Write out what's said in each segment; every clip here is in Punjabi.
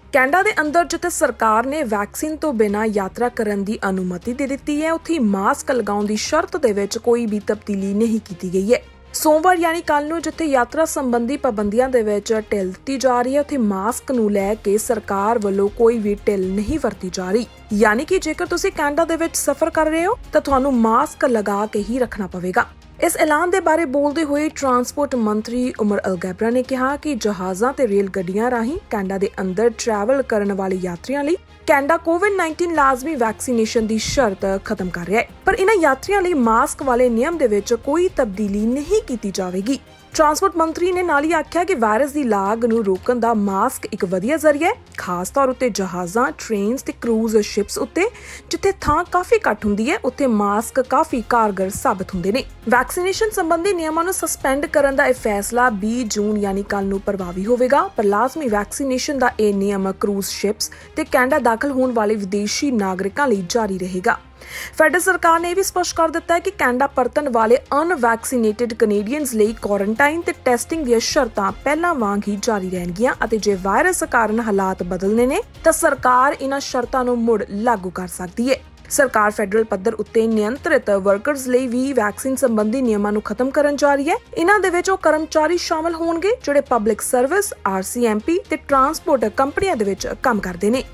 ਕੈਨੇਡਾ ਦੇ ਅੰਦਰ ਜਿੱਥੇ ਸਰਕਾਰ ਨੇ ਵੈਕਸੀਨ ਤੋਂ ਬਿਨਾਂ ਯਾਤਰਾ ਕਰਨ ਦੀ ਅਨੁਮਤੀ ਦੇ ਦਿੱਤੀ ਹੈ, ਉੱਥੇ ਮਾਸਕ ਲਗਾਉਣ ਦੀ ਸ਼ਰਤ ਦੇ ਵਿੱਚ ਕੋਈ ਵੀ ਤਬਦੀਲੀ ਨਹੀਂ ਕੀਤੀ ਗਈ ਹੈ। ਸੋਮਵਾਰ ਯਾਨੀ ਕੱਲ ਨੂੰ ਜਿੱਥੇ ਯਾਤਰਾ ਸੰਬੰਧੀ ਪਾਬੰਦੀਆਂ ਦੇ ਵਿੱਚ ਢਿੱਲ ਦਿੱਤੀ ਜਾ ਰਹੀ ਹੈ, ਉੱਥੇ ਮਾਸਕ ਨੂੰ ਲੈ ਕੇ ਸਰਕਾਰ ਵੱਲੋਂ ਕੋਈ ਵੀ ਢਿੱਲ ਨਹੀਂ ਵਰਤੀ ਜਾ ਰਹੀ। ਯਾਨੀ ਕਿ ਜੇਕਰ ਤੁਸੀਂ ਕੈਨੇਡਾ ਦੇ ਵਿੱਚ ਸਫ਼ਰ ਕਰ ਰਹੇ ਹੋ ਤਾਂ ਤੁਹਾਨੂੰ ਮਾਸਕ ਲਗਾ ਕੇ ਹੀ ਰੱਖਣਾ ਪਵੇਗਾ। ਇਸ ਐਲਾਨ ਦੇ ਬਾਰੇ ਬੋਲਦੇ ਹੋਏ ਟਰਾਂਸਪੋਰਟ ਮੰਤਰੀ ਉਮਰ ਅਲਗੈਬਰਾ ਨੇ ਕਿਹਾ ਕਿ ਜਹਾਜ਼ਾਂ ਤੇ ਰੇਲ ਗੱਡੀਆਂ ਰਾਹੀਂ ਕੈਨੇਡਾ ਦੇ ਅੰਦਰ ਟਰੈਵਲ ਕਰਨ ਵਾਲੇ ਯਾਤਰੀਆਂ ਲਈ ਕੈਨੇਡਾ ਕੋਵਿਡ-19 ਲਾਜ਼ਮੀ ਵੈਕਸੀਨੇਸ਼ਨ ਦੀ ਸ਼ਰਤ ਖਤਮ ਕਰ ਰਿਹਾ ਹੈ, ਪਰ ਇਹਨਾਂ ਯਾਤਰੀਆਂ ਲਈ ਮਾਸਕ ਵਾਲੇ ਨਿਯਮ ਦੇ ਵਿੱਚ ਕੋਈ ਤਬਦੀਲੀ ਨਹੀਂ ਕੀਤੀ ਜਾਵੇਗੀ। ਟਰਾਂਸਪੋਰਟ ਮੰਤਰੀ ਨੇ ਨਾਲ ਹੀ ਆਖਿਆ ਕਿ ਵਾਇਰਸ ਦੀ ਲਾਗ ਨੂੰ ਰੋਕਣ ਦਾ ਮਾਸਕ ਇੱਕ ਵਧੀਆ ਜ਼ਰੀਆ ਹੈ, ਖਾਸ ਤੌਰ ਉੱਤੇ ਜਹਾਜ਼ਾਂ, ਟ੍ਰੇਨਸ ਤੇ ਕਰੂਜ਼ ਸ਼ਿਪਸ ਉੱਤੇ ਜਿੱਥੇ ਥਾਂ ਕਾਫੀ ਘੱਟ ਹੁੰਦੀ ਹੈ, ਉੱਥੇ ਮਾਸਕ ਕਾਫੀ ਕਾਰਗਰ ਸਾਬਤ ਹੁੰਦੇ ਨੇ। ਵੈਕਸੀਨੇਸ਼ਨ ਸੰਬੰਧੀ ਨਿਯਮਾਂ ਨੂੰ ਸਸਪੈਂਡ ਕਰਨ ਦਾ ਇਹ ਫੈਸਲਾ 20 ਜੂਨ ਯਾਨੀ ਕੱਲ ਨੂੰ ਪ੍ਰਭਾਵੀ ਹੋਵੇਗਾ, ਪਰ ਲਾਜ਼ਮੀ ਵੈਕਸੀਨੇਸ਼ਨ ਦਾ ਇਹ ਨਿਯਮ ਕਰੂਜ਼ ਸ਼ਿਪਸ ਤੇ ਕੈਨੇਡਾ ਦਾਖਲ ਹੋਣ ਵਾਲੇ ਵਿਦੇਸ਼ੀ ਨਾਗਰਿਕਾਂ ਲਈ ਜਾਰੀ ਰਹੇਗਾ। ਫੈਡਰਲ ਸਰਕਾਰ ਨੇ ਇਹ ਵੀ ਸਪਸ਼ਟ ਕਰ ਦਿੱਤਾ ਹੈ ਕਿ ਕੈਨੇਡਾ ਪਰਤਣ ਵਾਲੇ ਅਨਵੈਕਸੀਨੇਟਿਡ ਕੈਨੇਡੀਅਨਸ ਲਈ ਕੁਆਰੰਟਾਈਨ ਤੇ ਟੈਸਟਿੰਗ ਦੀਆਂ ਸ਼ਰਤਾਂ ਪਹਿਲਾਂ ਵਾਂਗ ਹੀ ਜਾਰੀ ਰਹਿਣਗੀਆਂ ਅਤੇ ਜੇ ਵਾਇਰਸ ਕਾਰਨ ਹਾਲਾਤ ਬਦਲਨੇ ਨੇ ਤਾਂ ਸਰਕਾਰ ਇਹਨਾਂ ਸ਼ਰਤਾਂ ਨੂੰ ਮੁੜ ਲਾਗੂ ਕਰ ਸਕਦੀ ਹੈ। ਸਰਕਾਰ ਫੈਡਰਲ ਪੱਧਰ ਉੱਤੇ ਨਿਯੰਤਰਿਤ ਵਰਕਰਸ ਲਈ ਵੀ ਵੈਕਸੀਨ ਸੰਬੰਧੀ ਨਿਯਮਾਂ ਨੂੰ ਖਤਮ ਕਰਨ ਜਾ ਰਹੀ ਹੈ। ਇਹਨਾਂ ਦੇ ਵਿੱਚ ਉਹ ਕਰਮਚਾਰੀ ਸ਼ਾਮਲ ਹੋਣਗੇ ਜਿਹੜੇ ਪਬਲਿਕ ਸਰਵਿਸ, RCMP ਤੇ ਟਰਾਂਸਪੋਰਟ ਕੰਪਨੀਆਂ ਦੇ ਵਿੱਚ ਕੰਮ ਕਰਦੇ ਨੇ।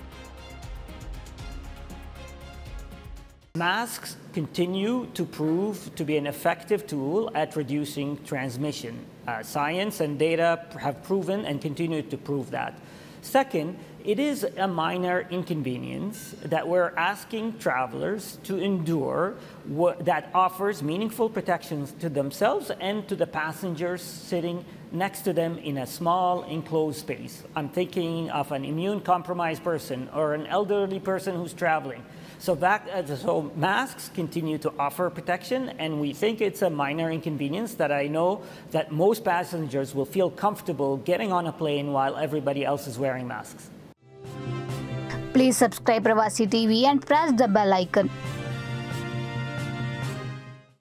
Masks continue to prove to be an effective tool at reducing transmission. Science and data have proven and continue to prove that. Second, it is a minor inconvenience that we're asking travelers to endure that offers meaningful protections to themselves and to the passengers sitting next to them in a small enclosed space. I'm thinking of an immune-compromised person or an elderly person who's traveling. So masks continue to offer protection, and we think it's a minor inconvenience that I know that most passengers will feel comfortable getting on a plane while everybody else is wearing masks. Please subscribe Pravasi TV and press the bell icon.